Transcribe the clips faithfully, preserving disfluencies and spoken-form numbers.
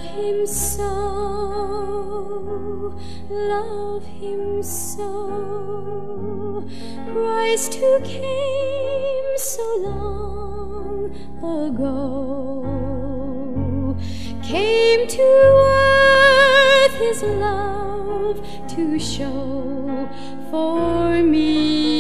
love him so, love him so. Christ who came so long ago came to earth his love to show for me.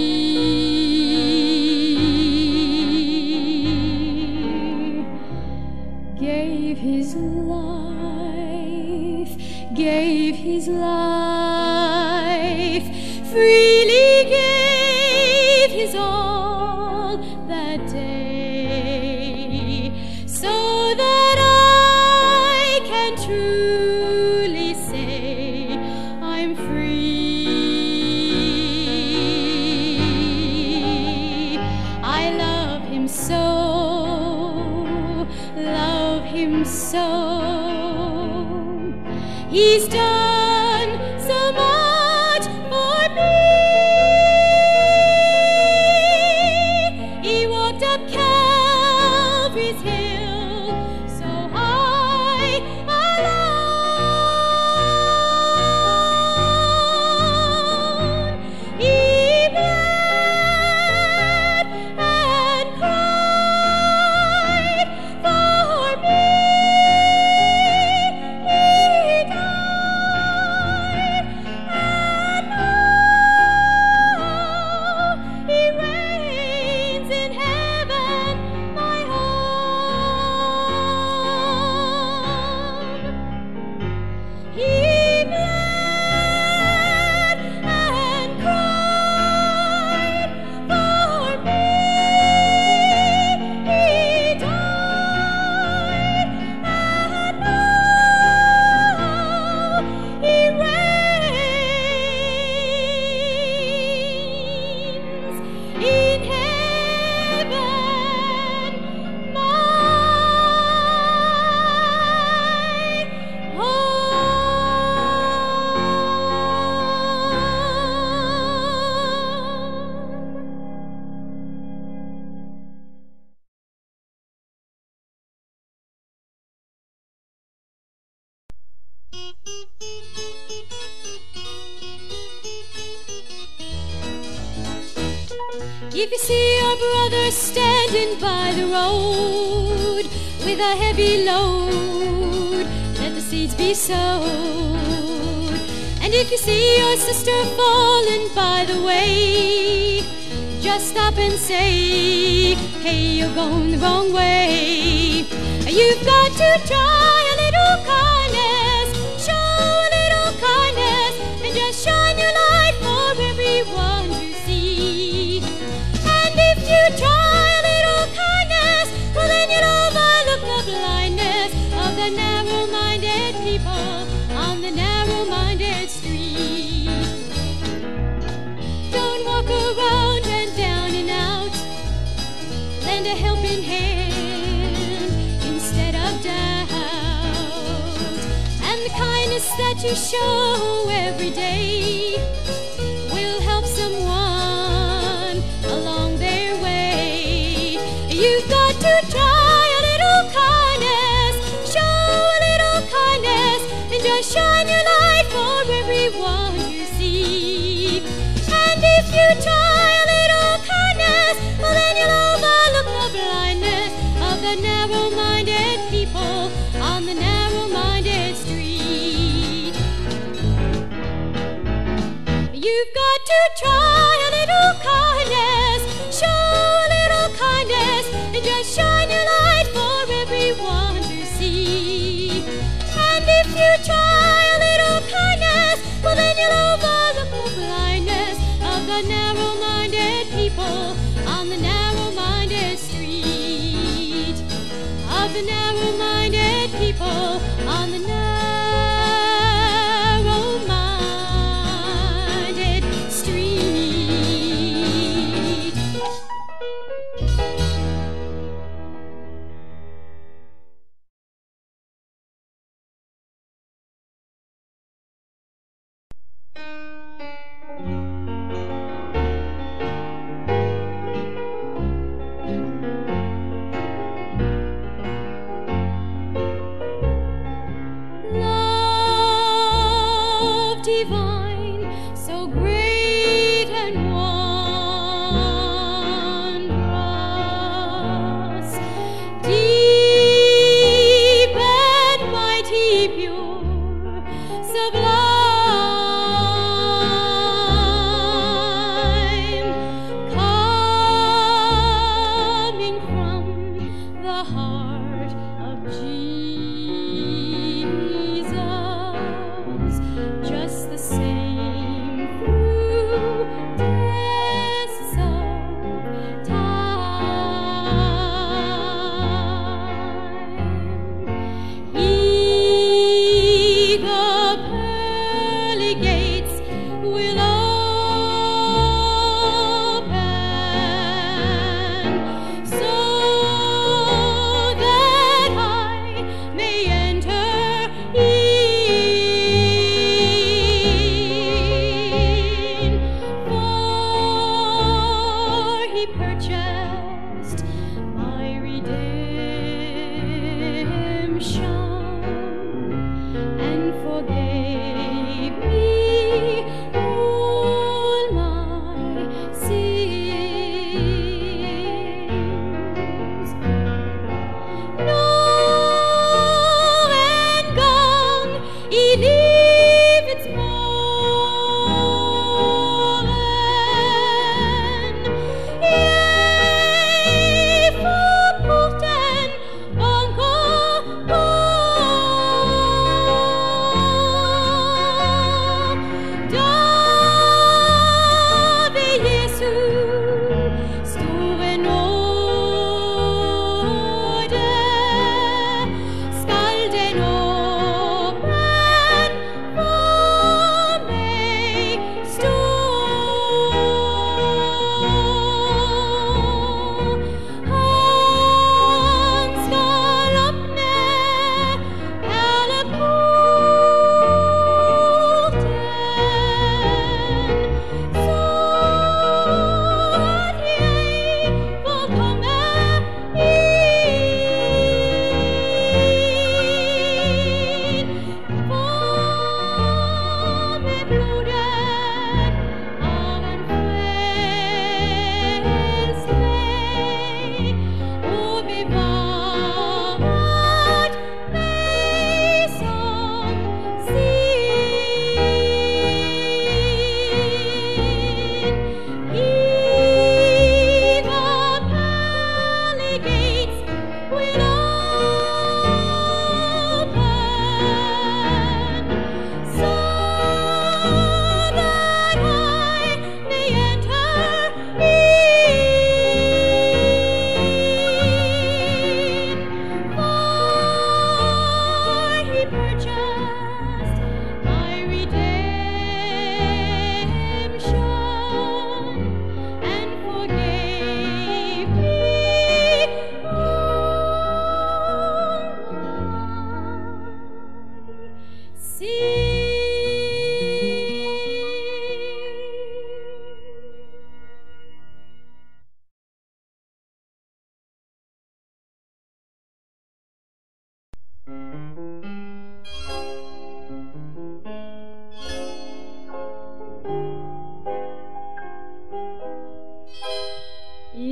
Gave his life, gave his life, freely gave his all that day, so that I can truly say I'm free. I love him so, love him so. He's done so much for me. He walked up Calvary's hill so high alone. He bled and cried for me. He died, and now he reigns in heaven, my home. He bled and cried for me. He died, and now he reigns in heaven, my If you see your brother standing by the road with a heavy load, let the seeds be sowed. And if you see your sister falling by the way, just stop and say, hey, you're going the wrong way. You've got to try a little kindness, show a little kindness, and just shine your light for everyone to see. And if you try a little kindness, well then you'll overlook the blindness of the narrow-minded people on the narrow-minded street. Don't walk around and down and out. Lend a helping hand instead of doubt. And the kindness that you show every day will help someone along their way. You've got to try a little kindness, show a little kindness, and just shine your light for everyone to see. And if you try a little kindness, well then you'll overlook the blindness of the narrow-minded people on the narrow-minded street. You've got to try a little kindness, show a little kindness, and just shine your light for everyone to see. And if you try a little kindness, well then you'll overlook the blindness of the narrow-minded people on the narrow-minded street. Of the narrow-minded people on the narrow-minded street.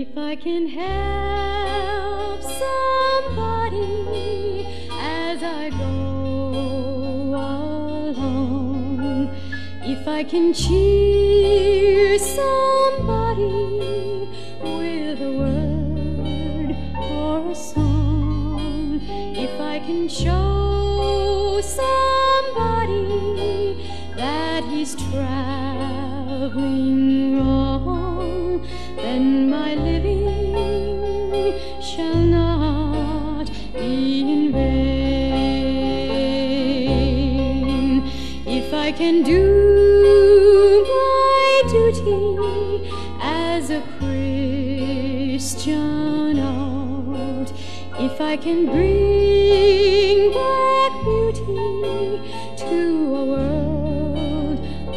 If I can help somebody as I go along, if I can cheer somebody with a word or a song, if I can show somebody that he's traveling wrong, then my living shall not be in vain. If I can do my duty as a Christian out, if I can bring back beauty to a world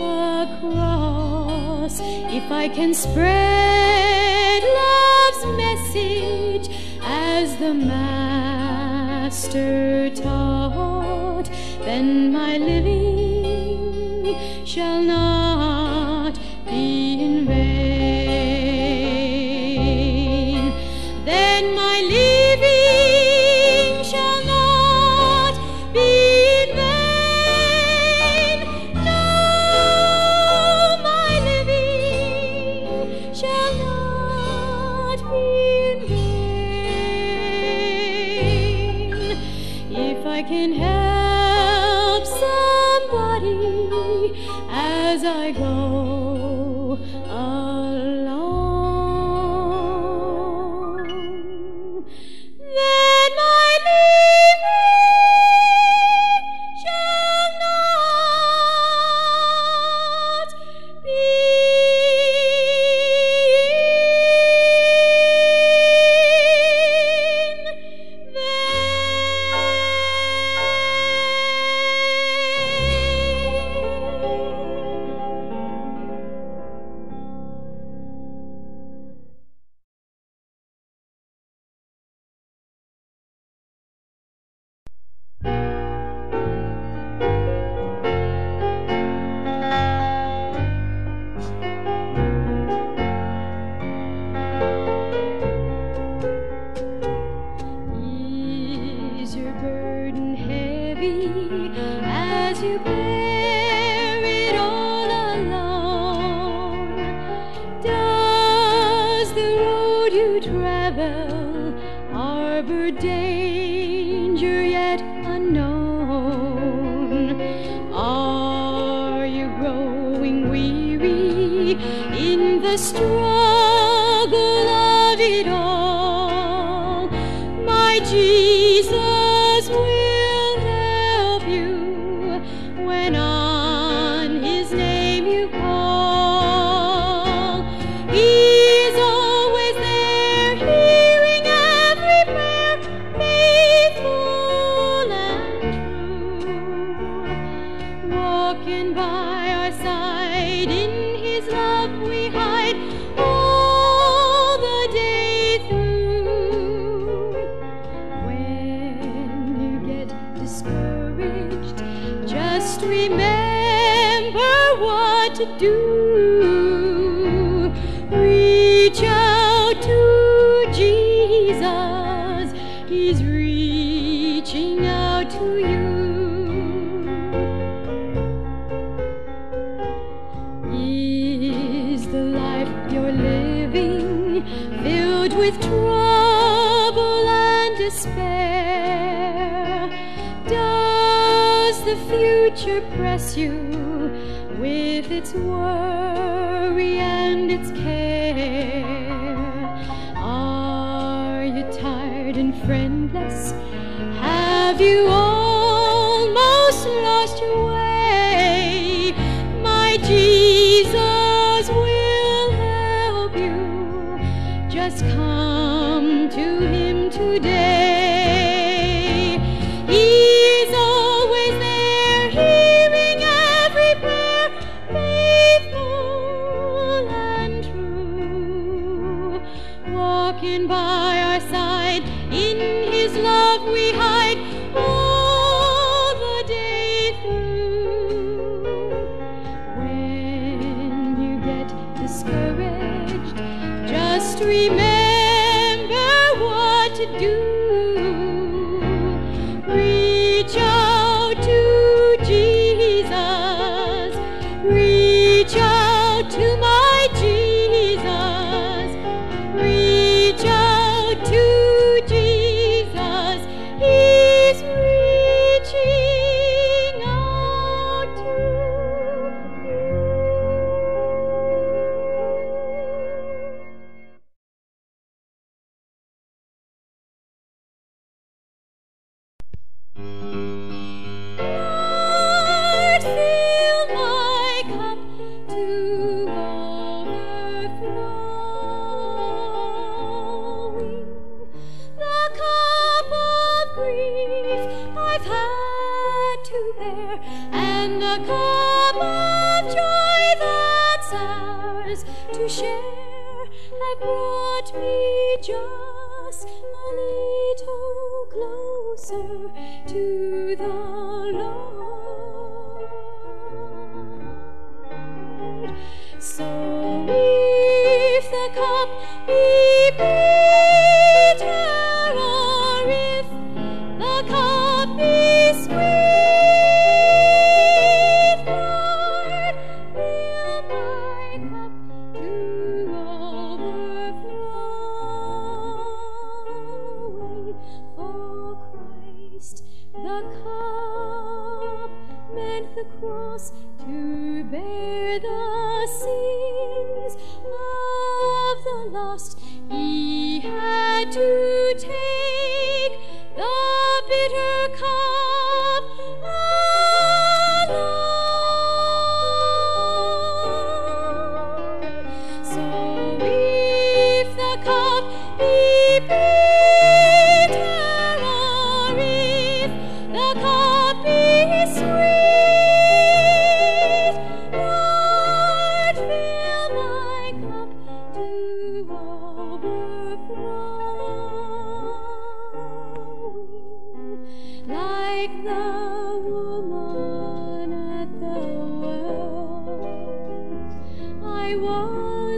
across, if I can spread love's message as the Master taught, then my living shall not be in vain. Then my living shall not be in vain. No, my living shall not be in vain. If I can help somebody as I go along, then my living shall not be in Is your burden heavy as you bear it all alone? Does the road you travel harbor danger yet unknown? Are you growing weary in the struggle of it all? My Jesus will help you when on his name you call. He's always there, hearing every prayer, faithful and true. Walking by our side, in his love we hide all the day through. When you get discouraged, just remember what to do. Reach out to Jesus, he's reaching out to you. Is the life you're living filled with trouble and despair? Does the future press you with its worry and its care? Are you tired and friendless? Have you almost lost your way? My Jesus will help you. Just come to him today. He's always there, hearing every prayer, faithful and true. Walking by our side, in his love we hide all the day through. When you get discouraged, just remember to do. Reach out to Jesus. Reach out to my Jesus. Reach out to Jesus. He's reaching out to you. Lord, fill my cup to overflowing. The cup of grief I've had to bear, and the cup of joy that's ours to share, have brought me just a little closer to the Lord. So if the cup be bitter, or if the cup be sweet, Lord, fill my cup to overflowing. For Christ, the cup meant the cross to bear the sins of the lost. He had to take the bitter cup alone. So if the cup be bitter, or if the cup be sweet, Lord, fill my cup to overflowing. Like the woman at the well, I was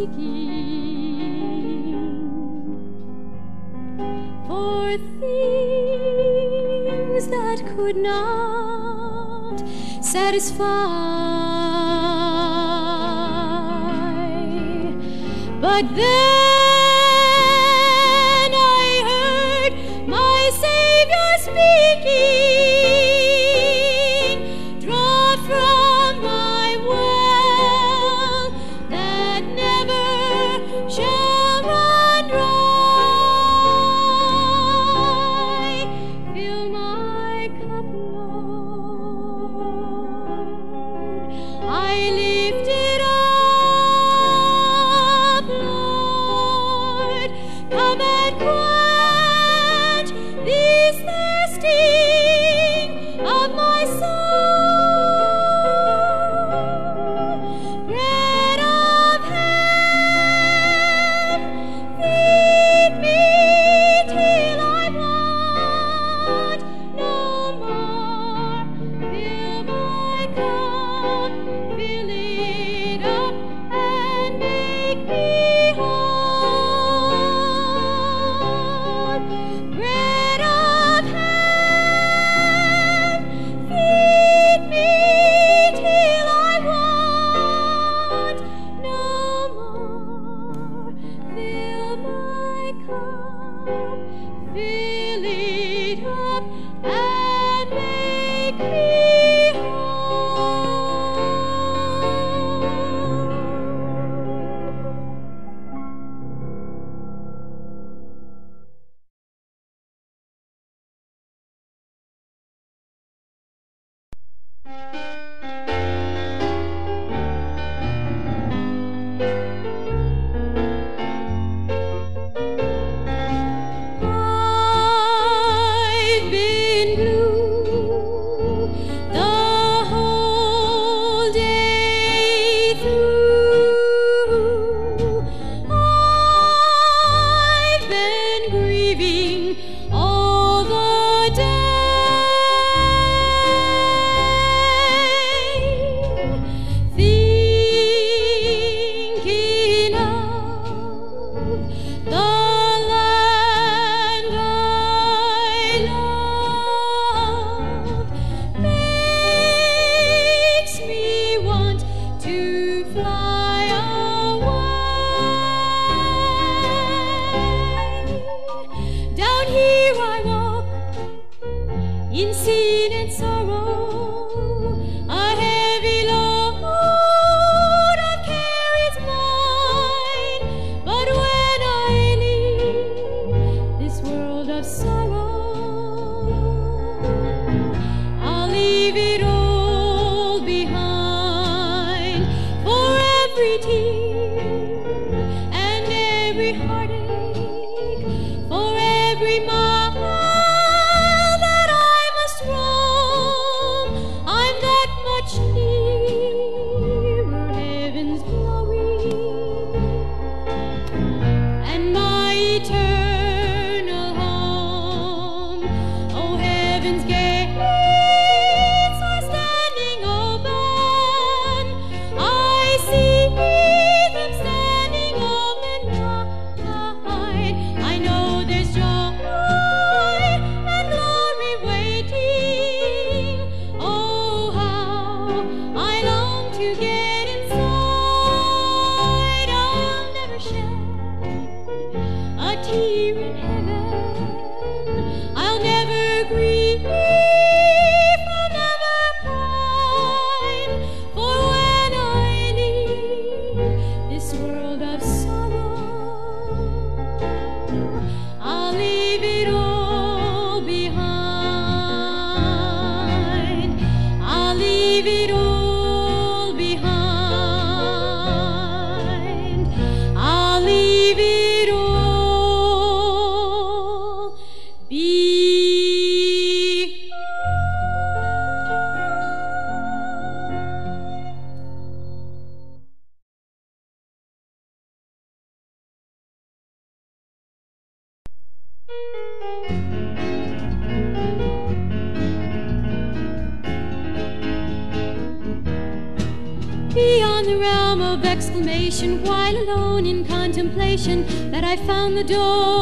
seeking for things that could not satisfy. But then I heard my Savior speaking, draw from my well that never shall run dry. Fill my cup, Lord. I lift it up, Lord. every heartache, for every mile that I must roam. I'm that much nearer heaven's glory, and my eternal home. Oh, heaven's gates are standing open. I see them standing open wide. I know there's joy and glory waiting. Oh, how I long to get inside. I'll never shed a tear in heaven. I'll never grieve, I'll never cry. For when I leave this world of sorrow, I'll leave it all behind. I'll leave it all behind. I'll leave it all behind. Beyond the realm of exclamation, while alone in contemplation, that I found the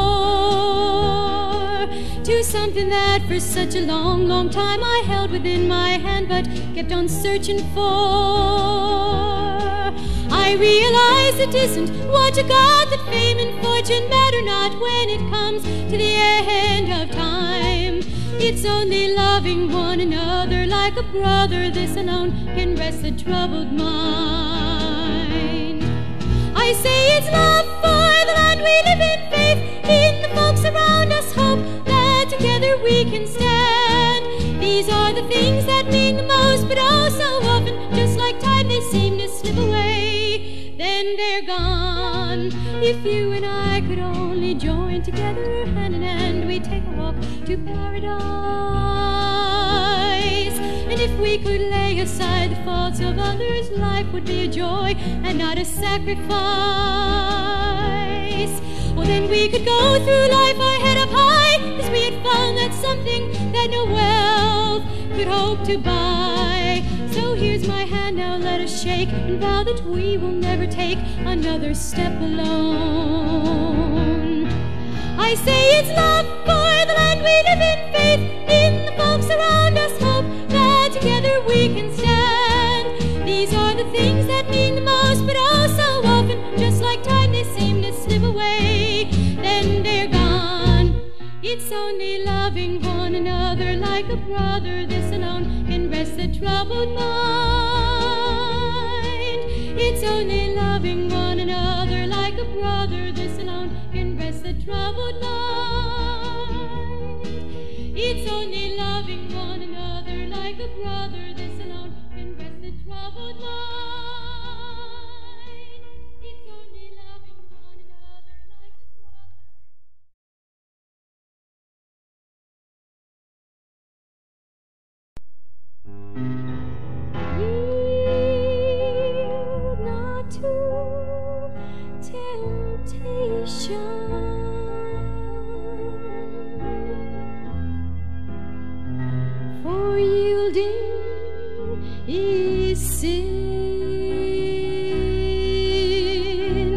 door to something that for such a long, long time I held within my hand, but kept on searching for. I realize it isn't what you got, that fame and fortune matter not when it comes to the end of time. It's only loving one another like a brother, this alone can rest a troubled mind. I say it's love for the land we live in, faith in the folks around us, hope that together we can stand. These are the things that mean the most, but oh so often, just like time, they seem to slip away, then they're gone. If you and I could only join together, hand in hand, we'd take a walk to paradise. And if we could lay aside the faults of others, life would be a joy and not a sacrifice. Well, then we could go through life our head up high, 'cause we had found that something that no wealth could hope to buy. So here's my hand, now let us shake and vow that we will never take another step alone. I say it's love for the land we live in, faith in the folks around us, hope that together we can stand. These are the things that mean the most, but oh so often, just like time, they seem to slip away, then they're gone. It's only loving one another like a brother, this alone can rest a troubled mind. It's only loving one another like a brother, this alone can rest a troubled mind. It's only loving one another like a brother, this alone can rest a troubled mind. It's only loving one another like a brother. Yield not to temptation, for yielding is sin.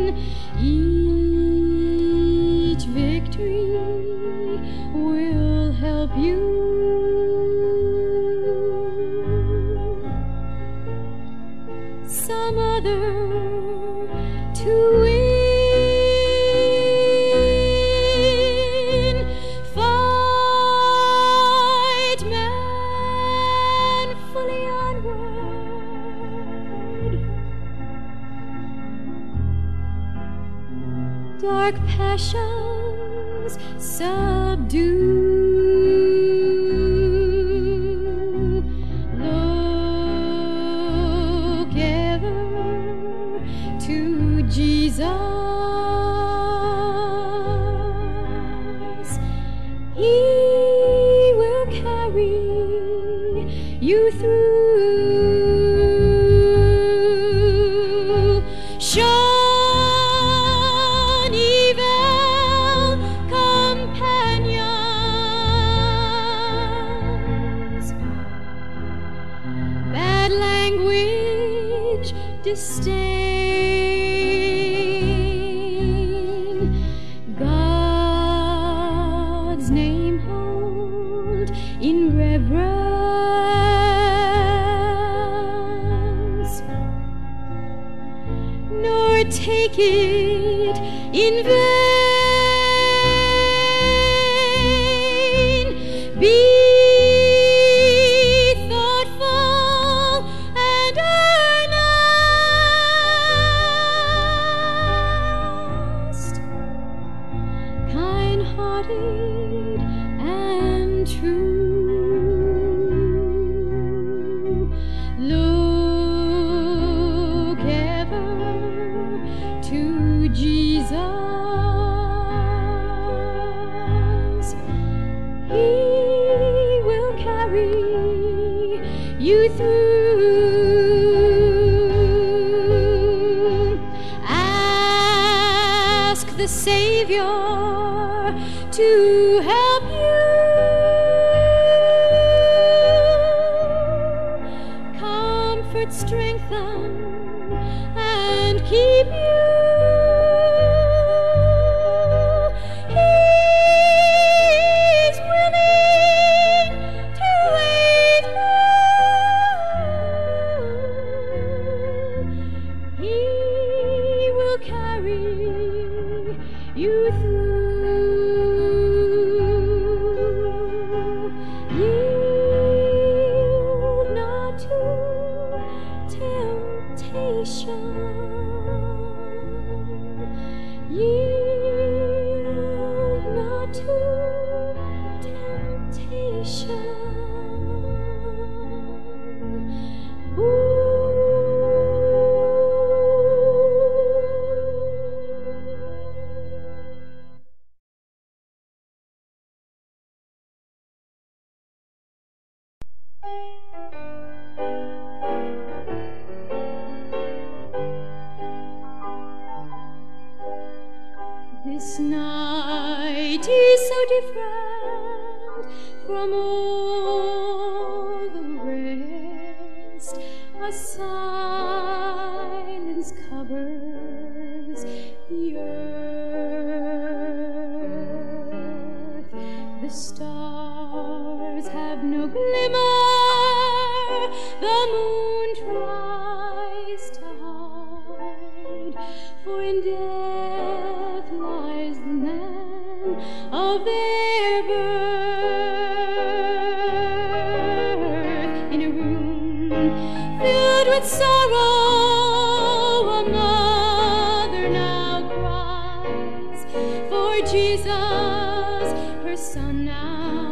Each victory will help you. Some other to win. Fight manfully onward. Dark passions subdue. Look ever to Jesus. take it in vain. Be thoughtful and earnest, kind-hearted and true. Look ever to Jesus. He will carry you through. Ask the Savior to help you. Comfort, strengthen, and keep you. He's willing to wait through. He will carry you through. Yield not to temptation. Yield not to temptation. This night is so different from all the rest. A silence covers the earth. The stars have no glimmer. The moon tries to hide, for in death lies the man of their birth. In a room filled with sorrow, a mother now cries for Jesus, her son now